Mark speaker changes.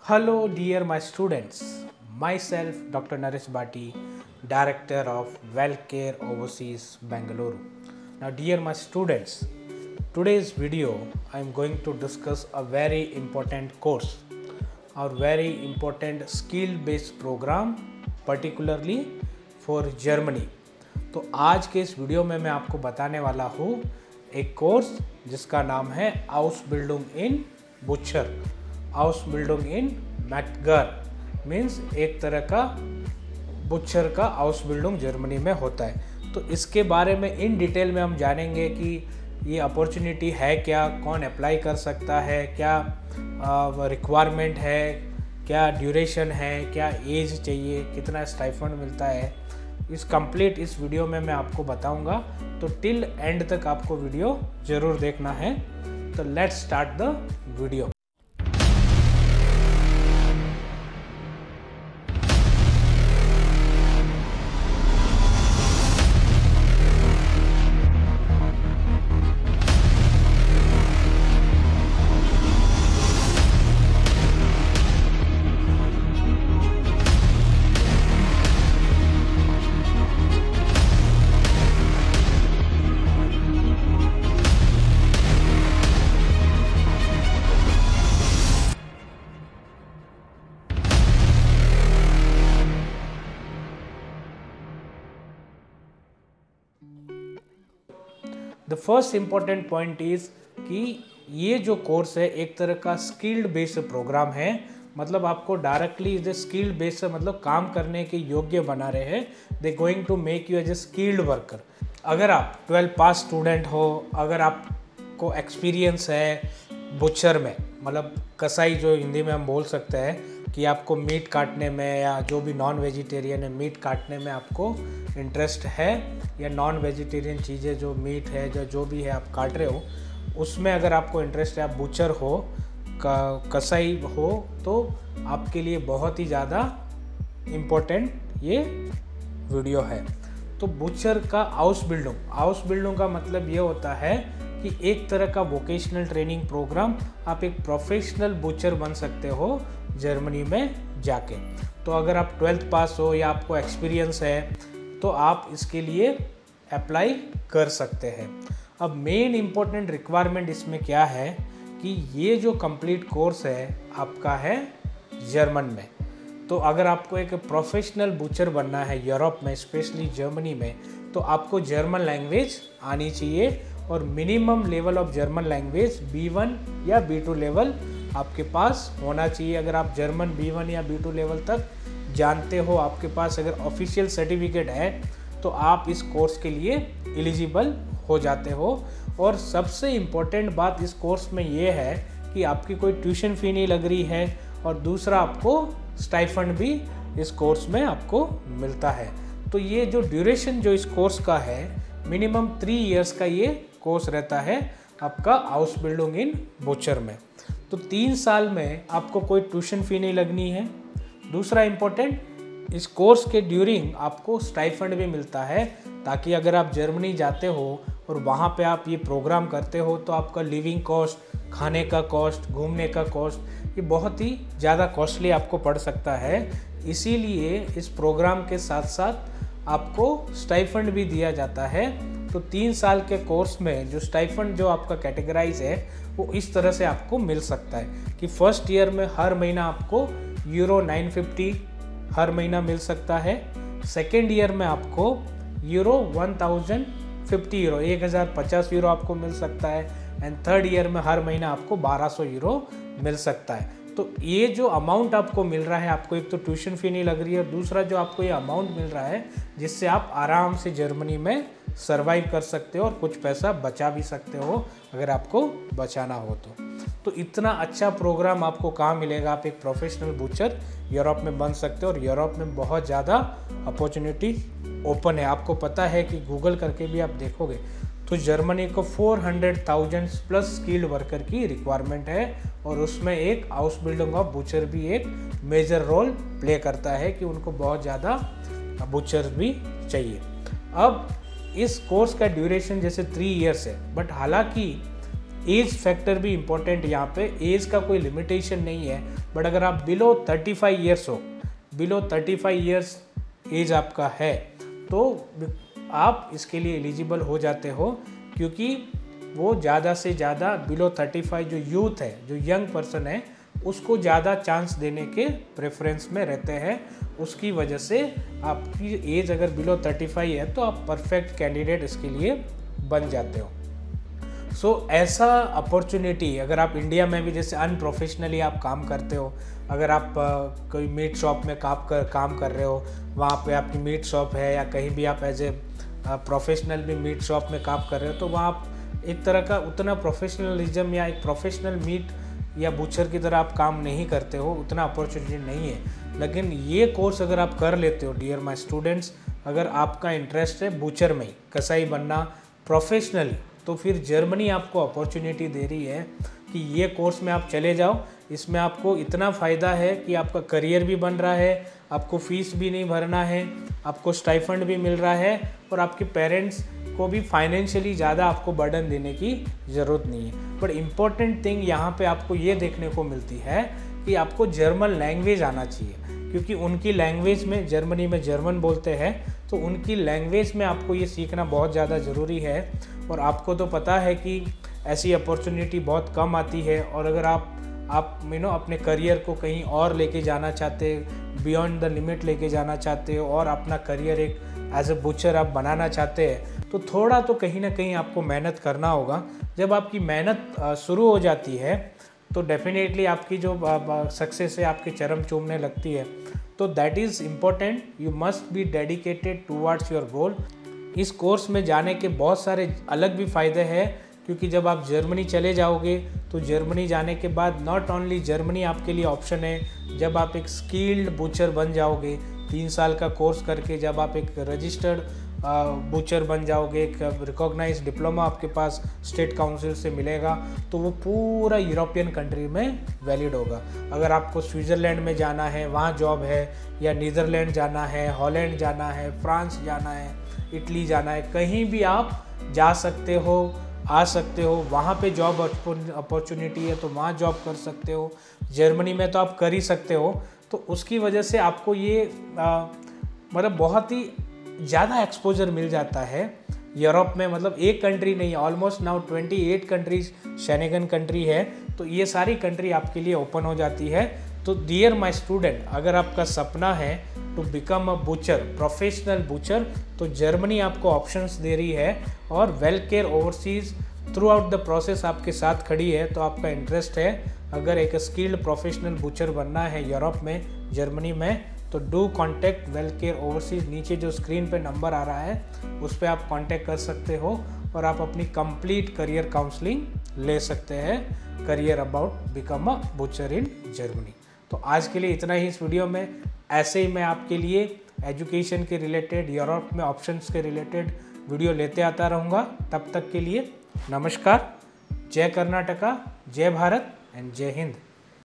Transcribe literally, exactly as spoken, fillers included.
Speaker 1: Hello dear my students, myself Doctor Naresh Bhatti, Director of WellCare Overseas Bengaluru. Now dear my students, today's video I am going to discuss a very important course or very important skill based program particularly for Germany. तो आज के इस video में मैं आपको बताने वाला हूँ एक कोर्स जिसका नाम है Ausbildung in Butcher. Ausbildung in Metzger means एक तरह का बुचर का Ausbildung जर्मनी में होता है। तो इसके बारे में इन डिटेल में हम जानेंगे कि ये अपॉर्चुनिटी है क्या, कौन अप्लाई कर सकता है, क्या रिक्वायरमेंट है, क्या ड्यूरेशन है, क्या एज चाहिए, कितना स्टाइफंड मिलता है, इस कंप्लीट इस वीडियो में मैं आपको बताऊंगा। तो टिल एंड तक आपको वीडियो ज़रूर देखना है। तो let's start the video. The first important point is कि ये जो कोर्स है एक तरह का स्किल्ड बेस्ड प्रोग्राम है। मतलब आपको directly is a skilled based मतलब काम करने के योग्य बना रहे हैं। They going to make you as a skilled worker. अगर आप ट्वेल्थ पास स्टूडेंट हो, अगर आपको एक्सपीरियंस है बुचर में, मतलब कसाई जो हिंदी में हम बोल सकते हैं कि आपको मीट काटने में या जो भी नॉन वेजिटेरियन है मीट काटने में आपको इंटरेस्ट है, या नॉन वेजिटेरियन चीज़ें जो मीट है जो जो भी है आप काट रहे हो उसमें अगर आपको इंटरेस्ट है, आप बुचर हो, कसाई हो, तो आपके लिए बहुत ही ज़्यादा इम्पोर्टेंट ये वीडियो है। तो बुचर का Ausbildung, Ausbildung का मतलब ये होता है कि एक तरह का वोकेशनल ट्रेनिंग प्रोग्राम, आप एक प्रोफेशनल बुचर बन सकते हो जर्मनी में जाके। तो अगर आप ट्वेल्थ पास हो या आपको एक्सपीरियंस है तो आप इसके लिए अप्लाई कर सकते हैं। अब मेन इम्पोर्टेंट रिक्वायरमेंट इसमें क्या है कि ये जो कंप्लीट कोर्स है आपका है जर्मन में। तो अगर आपको एक प्रोफेशनल बुचर बनना है यूरोप में, स्पेशली जर्मनी में, तो आपको जर्मन लैंग्वेज आनी चाहिए और minimum level of German language B one या बी टू लेवल आपके पास होना चाहिए। अगर आप जर्मन बी वन या बी टू लेवल तक जानते हो, आपके पास अगर ऑफिशियल सर्टिफिकेट है, तो आप इस कोर्स के लिए एलिजिबल हो जाते हो। और सबसे इम्पोर्टेंट बात इस कोर्स में ये है कि आपकी कोई ट्यूशन फ़ी नहीं लग रही है, और दूसरा आपको स्टाइफंड भी इस कोर्स में आपको मिलता है। तो ये जो ड्यूरेशन जो इस कोर्स का है मिनिमम थ्री इयर्स का ये कोर्स रहता है आपका Ausbildung in Butcher में। तो तीन साल में आपको कोई ट्यूशन फ़ी नहीं लगनी है। दूसरा इम्पोर्टेंट, इस कोर्स के ड्यूरिंग आपको स्टाइफंड भी मिलता है, ताकि अगर आप जर्मनी जाते हो और वहाँ पे आप ये प्रोग्राम करते हो तो आपका लिविंग कॉस्ट, खाने का कॉस्ट, घूमने का कॉस्ट, ये बहुत ही ज़्यादा कॉस्टली आपको पड़ सकता है। इसीलिए इस प्रोग्राम के साथ साथ आपको स्टाइफंड भी दिया जाता है। तो तीन साल के कोर्स में जो स्टाइफंड जो आपका कैटेगराइज है वो इस तरह से आपको मिल सकता है कि फर्स्ट ईयर में हर महीना आपको यूरो नाइन फिफ्टी हर महीना मिल सकता है। सेकेंड ईयर में आपको euro one thousand fifty euro एक हज़ार पचास यूरो आपको मिल सकता है। एंड थर्ड ईयर में हर महीना आपको बारह सौ यूरो मिल सकता है। तो ये जो अमाउंट आपको मिल रहा है, आपको एक तो ट्यूशन फ़ी नहीं लग रही है, और दूसरा जो आपको ये अमाउंट मिल रहा है जिससे आप आराम से जर्मनी में सर्वाइव कर सकते हो और कुछ पैसा बचा भी सकते हो अगर आपको बचाना हो तो। तो इतना अच्छा प्रोग्राम आपको कहाँ मिलेगा? आप एक प्रोफेशनल बुचर यूरोप में बन सकते हो, और यूरोप में बहुत ज़्यादा अपॉर्चुनिटी ओपन है। आपको पता है कि गूगल करके भी आप देखोगे तो जर्मनी को four hundred thousand plus skilled worker की रिक्वायरमेंट है, और उसमें एक Ausbildung ऑफ बुचर भी एक मेजर रोल प्ले करता है कि उनको बहुत ज़्यादा बुचर भी चाहिए। अब इस कोर्स का ड्यूरेशन जैसे थ्री इयर्स है, बट हालांकि एज फैक्टर भी इम्पोर्टेंट यहाँ पे, एज का कोई लिमिटेशन नहीं है, बट अगर आप बिलो थर्टी फाइव ईयर्स हो, below thirty five years age आपका है, तो आप इसके लिए एलिजिबल हो जाते हो, क्योंकि वो ज़्यादा से ज़्यादा बिलो थर्टी फाइव जो यूथ है, जो यंग पर्सन है, उसको ज़्यादा चांस देने के प्रेफरेंस में रहते हैं। उसकी वजह से आपकी एज अगर बिलो थर्टी फाइव है तो आप परफेक्ट कैंडिडेट इसके लिए बन जाते हो। सो so, ऐसा अपॉर्चुनिटी अगर आप इंडिया में भी जैसे अनप्रोफेशनली आप काम करते हो, अगर आप uh, कोई मीट शॉप में काम कर काम कर रहे हो, वहाँ पे आपकी मीट शॉप है, या कहीं भी आप एज ए प्रोफेशनल भी मीट शॉप में काम कर रहे हो, तो वहाँ आप एक तरह का उतना प्रोफेशनलिज्म या एक प्रोफेशनल मीट या बूचर की तरह आप काम नहीं करते हो, उतना अपॉर्चुनिटी नहीं है। लेकिन ये कोर्स अगर आप कर लेते हो डियर माय स्टूडेंट्स, अगर आपका इंटरेस्ट है बूचर में ही कसाई बनना प्रोफेशनली, तो फिर जर्मनी आपको अपॉर्चुनिटी दे रही है कि ये कोर्स में आप चले जाओ। इसमें आपको इतना फ़ायदा है कि आपका करियर भी बन रहा है, आपको फ़ीस भी नहीं भरना है, आपको स्टाइफंड भी मिल रहा है, और आपके पेरेंट्स को भी फाइनेंशियली ज़्यादा आपको बर्डन देने की ज़रूरत नहीं है। बट इम्पॉर्टेंट थिंग यहाँ पे आपको ये देखने को मिलती है कि आपको जर्मन लैंग्वेज आना चाहिए, क्योंकि उनकी लैंग्वेज में, जर्मनी में जर्मन बोलते हैं, तो उनकी लैंग्वेज में आपको ये सीखना बहुत ज़्यादा ज़रूरी है। और आपको तो पता है कि ऐसी अपॉर्चुनिटी बहुत कम आती है, और अगर आप आप यू नो अपने करियर को कहीं और लेके जाना चाहते, बियॉन्ड द लिमिट लेके जाना चाहते हो, और अपना करियर एक एज ए बुचर आप बनाना चाहते हैं, तो थोड़ा तो कहीं ना कहीं आपको मेहनत करना होगा। जब आपकी मेहनत शुरू हो जाती है तो डेफिनेटली आपकी जो सक्सेस है आपके चरम चूमने लगती है। तो that is important, you must be dedicated towards your goal. इस कोर्स में जाने के बहुत सारे अलग भी फ़ायदे हैं, क्योंकि जब आप जर्मनी चले जाओगे तो जर्मनी जाने के बाद नॉट ओनली जर्मनी आपके लिए ऑप्शन है, जब आप एक स्किल्ड बूचर बन जाओगे, तीन साल का कोर्स करके जब आप एक रजिस्टर्ड बूचर बन जाओगे, एक रिकॉग्नाइज डिप्लोमा आपके पास स्टेट काउंसिल से मिलेगा, तो वो पूरा यूरोपियन कंट्री में वैलिड होगा। अगर आपको स्विट्ज़रलैंड में जाना है, वहाँ जॉब है, या नीदरलैंड जाना है, हॉलैंड जाना है, फ्रांस जाना है, इटली जाना है, कहीं भी आप जा सकते हो, आ सकते हो। वहाँ पे जॉब अपॉर्चुनिटी है तो वहाँ जॉब कर सकते हो। जर्मनी में तो आप कर ही सकते हो। तो उसकी वजह से आपको ये मतलब बहुत ही ज़्यादा एक्सपोजर मिल जाता है यूरोप में। मतलब एक कंट्री नहीं, almost now twenty eight countries Schengen country है, तो ये सारी कंट्री आपके लिए ओपन हो जाती है। तो डियर माय स्टूडेंट, अगर आपका सपना है to become a butcher, professional butcher, तो जर्मनी आपको ऑप्शंस दे रही है, और Well Care Overseas throughout the process आपके साथ खड़ी है। तो आपका इंटरेस्ट है अगर एक स्किल्ड प्रोफेशनल बूचर बनना है यूरोप में, जर्मनी में, तो do contact Well Care Overseas. नीचे जो स्क्रीन पे नंबर आ रहा है उस पर आप कॉन्टैक्ट कर सकते हो, और आप अपनी कंप्लीट करियर काउंसलिंग ले सकते हैं, career about become a butcher in Germany. तो आज के लिए इतना ही इस वीडियो में। ऐसे ही मैं आपके लिए एजुकेशन के रिलेटेड, यूरोप में ऑप्शंस के रिलेटेड वीडियो लेते आता रहूँगा। तब तक के लिए नमस्कार, जय कर्नाटका, जय भारत एंड जय हिंद।